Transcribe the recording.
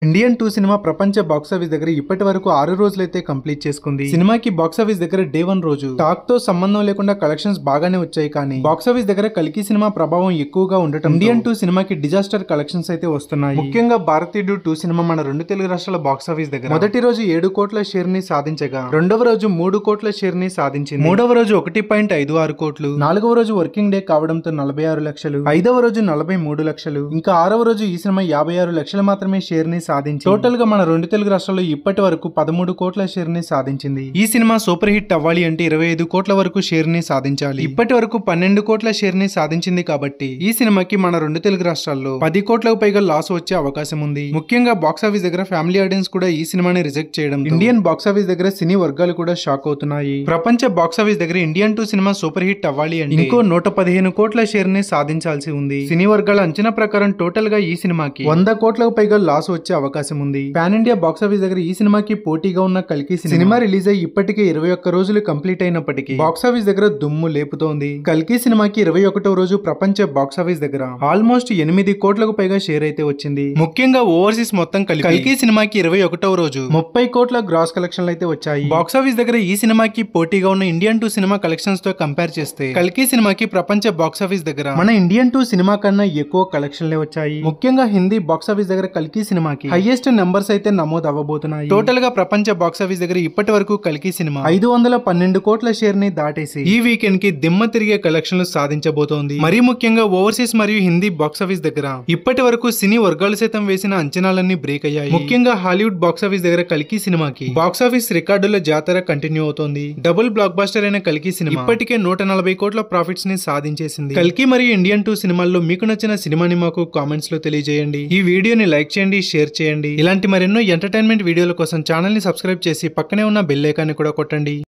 Indian 2 cinema ప్రపంచ box office దగ్గర ఇప్పటి వరకు 6 రోజులైతే కంప్లీట్ చేసుకుంది. సినిమాకి బాక్సాఫీస్ దగ్గర డే 1 రోజు టాక్ తో సంబంధం లేకుండా కలెక్షన్స్ బాగానే వచ్చాయి, కానీ బాక్సాఫీస్ దగ్గర కల్కి సినిమా ప్రభావం ఎక్కువగా ఉండటం ఇండియన్ 2 సినిమాకి డిజాస్టర్ కలెక్షన్స్ అయితే వస్తున్నాయి. ముఖ్యంగా భారతీయుడు 2 సినిమా మన రెండు తెలుగు రాష్ట్రాల బాక్సాఫీస్ దగ్గర మొదటి రోజు 7 కోట్ల షేర్ ని సాధించగా, రెండవ రోజు 3 కోట్ల షేర్ ని సాధించింది. మూడవ రోజు 1.56 కోట్లు, నాలుగవ రోజు వర్కింగ్ డే కావడంతో 46 లక్షలు, ఐదవ రోజు 43 లక్షలు, ఇంకా ఆరవ రోజు ఈ సినిమా 56 లక్షలు మాత్రమే షేర్ ని సాధించింది. టోటల్ గా మన రెండు తెలుగు రాష్ట్రాల్లో ఇప్పటి వరకు 13 కోట్ల షేర్ ని సాధించింది. ఈ సినిమా సూపర్ హిట్ అవ్వాలి అంటే 25 కోట్ల వరకు షేర్ ని సాధించాలి. ఇప్పటి వరకు 12 కోట్ల షేర్ ని సాధించింది కాబట్టి ఈ సినిమాకి మన రెండు తెలుగు రాష్ట్రాల్లో 10 కోట్లకు పైగా లాస్ వచ్చే అవకాశం ఉంది. ముఖ్యంగా బాక్సాఫీస్ దగ్గర ఫ్యామిలీ ఆడియన్స్ కూడా ఈ సినిమాని రిజెక్ట్ చేయడం ఇండియన్ బాక్సాఫీస్ దగ్గర సినీ వర్గాలు కూడా షాక్ అవుతున్నాయి. ప్రపంచ బాక్సాఫీస్ దగ్గర ఇండియన్ 2 సినిమా సూపర్ హిట్ అవ్వాలి అంటే ఇంకో 115 కోట్ల షేర్ ని సాధించాల్సి ఉంది. సినీ వర్గాల అంచనా ప్రకారం టోటల్ గా ఈ సినిమాకి 100 కోట్లకు పైగా లాస్ వచ్చే అవకాశం ఉంది. పాన్ ఇండియా బాక్సాఫీస్ దగ్గర ఈ సినిమాకి పోటీగా ఉన్న కల్కి సినిమా రిలీజ్ అయ్యి ఇప్పటికే 21 రోజులు కంప్లీట్ అయినప్పటికీ బాక్సాఫీస్ దగ్గర దుమ్ము లేపుతోంది. కల్కి సినిమాకి 21వ రోజు ప్రపంచ బాక్సాఫీస్ దగ్గర ఆల్మోస్ట్ 8 కోట్లకు పైగా షేర్ అయితే వచ్చింది. ముఖ్యంగా ఓవర్సీస్ మొత్తం కలిపి కల్కి సినిమాకి 21వ రోజు 30 కోట్ల గ్రాస్ కలెక్షన్లు అయితే వచ్చాయి. బాక్సాఫీస్ దగ్గర ఈ సినిమాకి పోటీగా ఉన్న ఇండియన్ 2 సినిమా కలెక్షన్స్ తో కంపేర్ చేస్తే కల్కి సినిమాకి ప్రపంచ బాక్సాఫీస్ దగ్గర మన ఇండియన్ 2 సినిమా కన్నా ఎక్కువ కలెక్షన్లే వచ్చాయి. ముఖ్యంగా హిందీ బాక్సాఫీస్ దగ్గర కల్కి సినిమాకి హైయెస్ట్ నెంబర్స్ అయితే నమోదు అవ్వబోతున్నాయి. టోటల్ గా ప్రపంచ బాక్సాఫీస్ దగ్గర ఇప్పటి వరకు కల్కి సినిమా 512 కోట్ల షేర్ ని దాటేసి ఈ వీకెండ్ కి దిమ్మ తిరిగే కలెక్షన్లు సాధించబోతోంది. మరీ ముఖ్యంగా ఓవర్సీస్ మరియు హిందీ బాక్సాఫీస్ దగ్గర ఇప్పటి వరకు సినీ వర్గాలు సైతం వేసిన అంచనాలన్నీ బ్రేక్ అయ్యాయి. ముఖ్యంగా హాలీవుడ్ బాక్సాఫీస్ దగ్గర కల్కి సినిమాకి బాక్సాఫీస్ రికార్డుల జాతర కంటిన్యూ అవుతోంది. డబుల్ బ్లాక్ బస్టర్ అయిన కల్కి సినిమా ఇప్పటికే 140 కోట్ల ప్రాఫిట్స్ ని సాధించేసింది. కల్కి మరియు ఇండియన్ 2 సినిమాల్లో మీకు నచ్చిన సినిమాని మాకు కామెంట్స్ లో తెలియజేయండి. ఈ వీడియోని లైక్ చేయండి, షేర్ చేయండి. ఇలాంటి మరెన్నో ఎంటర్టైన్మెంట్ వీడియోల కోసం ఛానల్ ని సబ్స్క్రైబ్ చేసి పక్కనే ఉన్న బెల్ ఐకాన్ ని కూడా కొట్టండి.